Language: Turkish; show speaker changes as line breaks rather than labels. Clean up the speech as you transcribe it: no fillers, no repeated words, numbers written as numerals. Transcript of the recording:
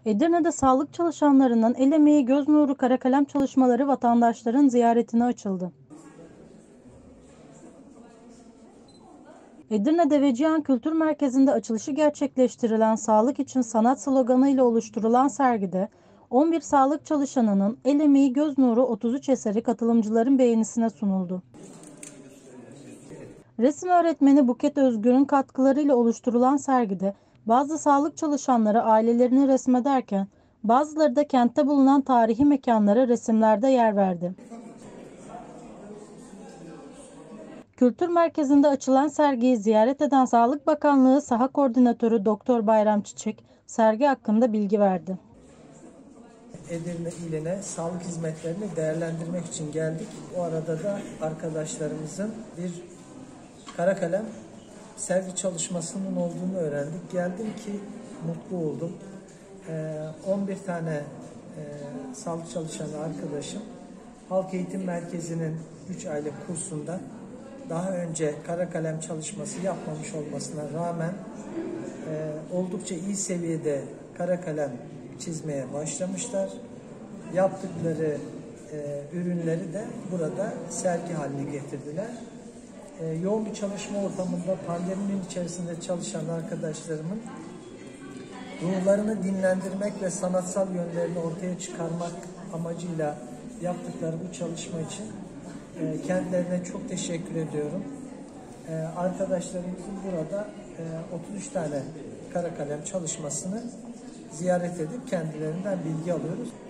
Edirne'de sağlık çalışanlarının el emeği göz nuru kara kalem çalışmaları vatandaşların ziyaretine açıldı. Edirne Deveciyan Kültür Merkezi'nde açılışı gerçekleştirilen "Sağlık için Sanat" sloganıyla oluşturulan sergide 11 sağlık çalışanının el emeği göz nuru 33 eseri katılımcıların beğenisine sunuldu. Resim öğretmeni Buket Özgür'ün katkılarıyla oluşturulan sergide bazı sağlık çalışanları ailelerini resmederken bazıları da kentte bulunan tarihi mekanlara resimlerde yer verdi. Kültür Merkezi'nde açılan sergiyi ziyaret eden Sağlık Bakanlığı Saha Koordinatörü Doktor Bayram Çiçek, sergi hakkında bilgi verdi.
Edirne iline sağlık hizmetlerini değerlendirmek için geldik. O arada da arkadaşlarımızın bir kara kalem sergi çalışmasının olduğunu öğrendik. Geldim ki mutlu oldum. 11 tane sağlık çalışanı arkadaşım Halk Eğitim Merkezi'nin 3 aylık kursunda daha önce kara kalem çalışması yapmamış olmasına rağmen oldukça iyi seviyede kara kalem çizmeye başlamışlar. Yaptıkları ürünleri de burada sergi haline getirdiler. Yoğun bir çalışma ortamında pandeminin içerisinde çalışan arkadaşlarımın ruhlarını dinlendirmek ve sanatsal yönlerini ortaya çıkarmak amacıyla yaptıkları bu çalışma için kendilerine çok teşekkür ediyorum. Arkadaşlarımızın burada 33 tane kara kalem çalışmasını ziyaret edip kendilerinden bilgi alıyoruz.